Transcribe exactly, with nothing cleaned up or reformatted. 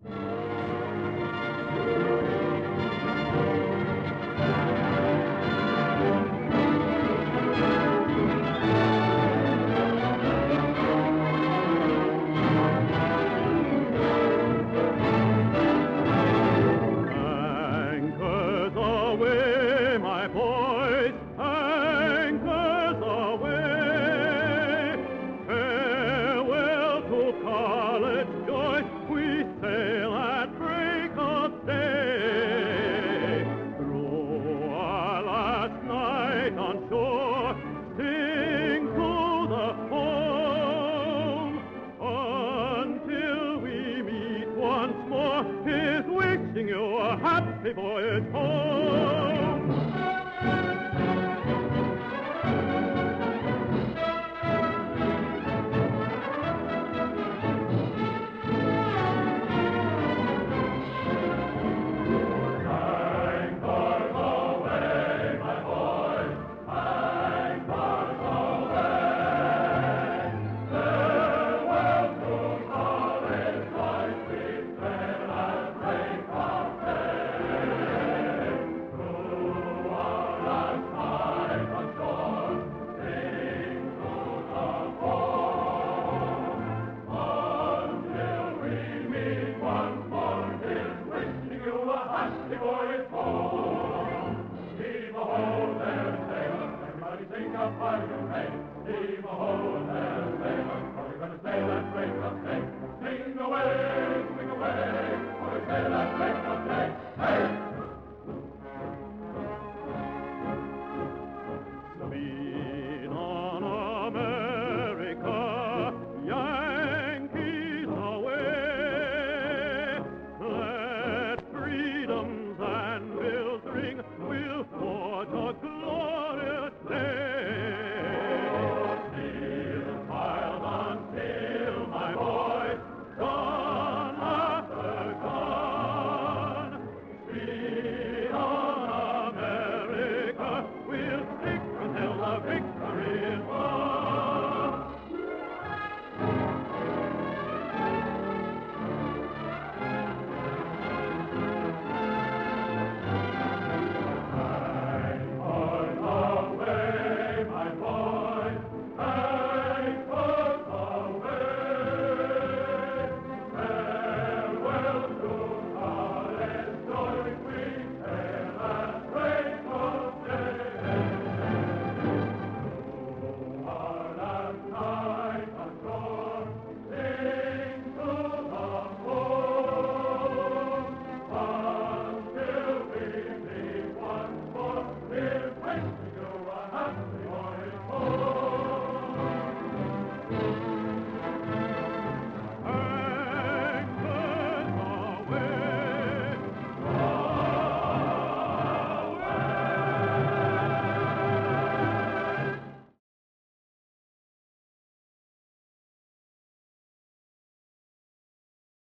Happy voyage home. Anchors away, my boys, anchors away. Farewell to college life, we sail at break of day. Through our last night on shore, sing through the foam. Until we meet once more, here's wishing you a happy voyage home. Heave-a-ho there, sailors, everybody sing a pirate name. Heave-a-ho there, sailors, for we're gonna sail that break of day. Sing away, sing away, for we sail that break of day.